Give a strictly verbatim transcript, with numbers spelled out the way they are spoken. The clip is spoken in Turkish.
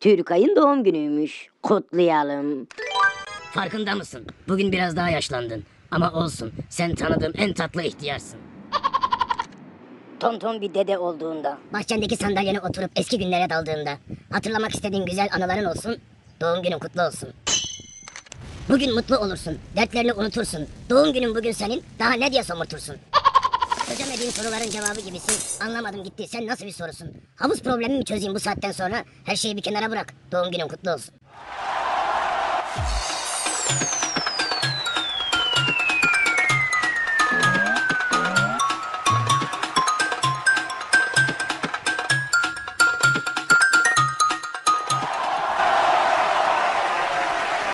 Türkay'ın doğum günüymüş. Kutlayalım. Farkında mısın? Bugün biraz daha yaşlandın. Ama olsun, sen tanıdığım en tatlı ihtiyarsın. Tonton bir dede olduğunda. Bahçendeki sandalyene oturup eski günlere daldığında, hatırlamak istediğin güzel anıların olsun, doğum günün kutlu olsun. Bugün mutlu olursun, dertlerini unutursun. Doğum günün bugün senin, daha ne diye somurtursun? Çözemediğin soruların cevabı gibisin. Anlamadım gitti, sen nasıl bir sorusun? Havuz problemi mi çözeyim bu saatten sonra? Her şeyi bir kenara bırak, doğum günün kutlu olsun.